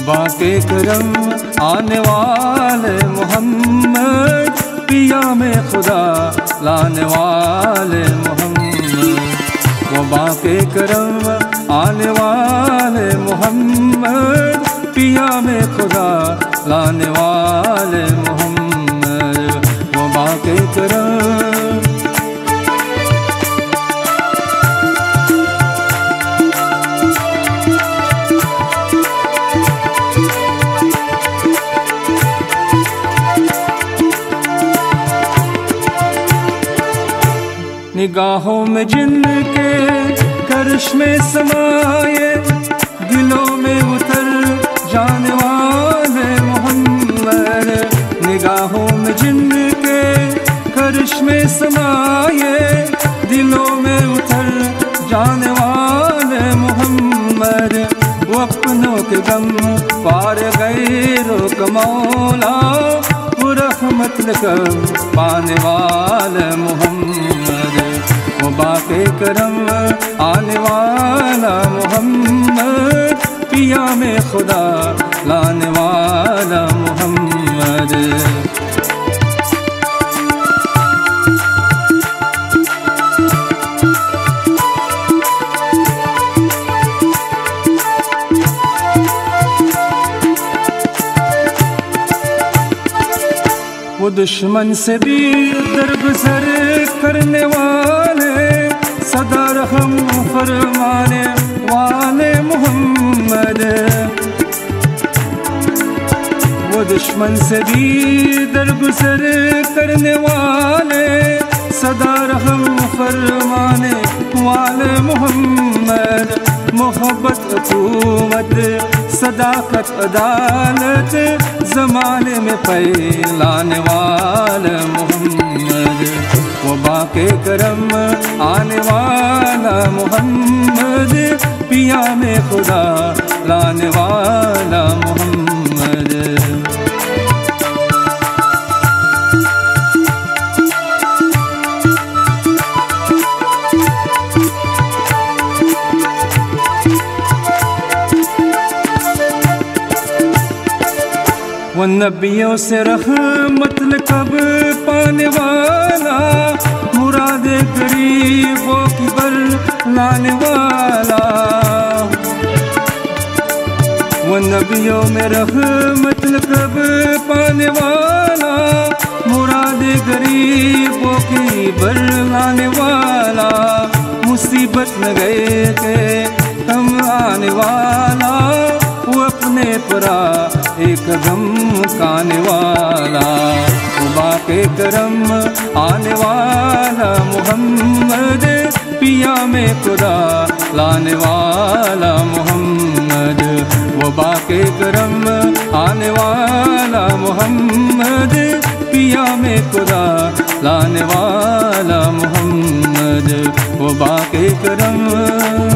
बाके करम आने वाले मोहम्मद, पिया में खुदा लाने वाले मोहम्मद। वो बाके करम आने वाले मोहम्मद, पिया में खुदा लाने वाले मोहम्मद। वो बाके करम निगाहों में जिनके करिश्मे समाये, दिलों में उतर जाने वाले मोहम्मद। निगाहों में जिनके करिश्मे समाये, दिलों में उतर जाने वाले मोहम्मद। वो अपनों के गम पार गैरों का मौला, वो रहमत कब पाने वाले मोहम्मद। वो बाके करम आने वाला मोहम्मद, पिया में खुदा लाने वाला मोहम्मद। वो दुश्मन से भी दरगुजर करने वाले, सदा रहम फरमाने वाले मोहम्मद। वो दुश्मन से भी दरगुजर करने वाले, सदा रहम फरमाने वाले मोहम्मद। मोहब्बत हुकूमत सदाकत अदालत, ज़माने में फैलाने वाले मोहम्मद। वो बाके करम आने वाला मोहम्मद, पिया में खुदा लाने वाला मोहम्मद। वो नबियों से रहमत कब पाने वाला, मुरादे गरीबों की बर लाने वाला। वो नबियों में रहमत कब पाने वाला, मुरादे गरीबों की बर लाने वाला। मुसीबत में गए थे कम आने वाला, वो अपने परा एक गम काने वाला। वो बाके करम आने वाला मोहम्मद, पिया में खुदा लाने वाला मोहम्मद। वो बाके करम आने वाला मोहम्मद, पिया में खुदा लाने वाला मोहम्मद। वो बाके करम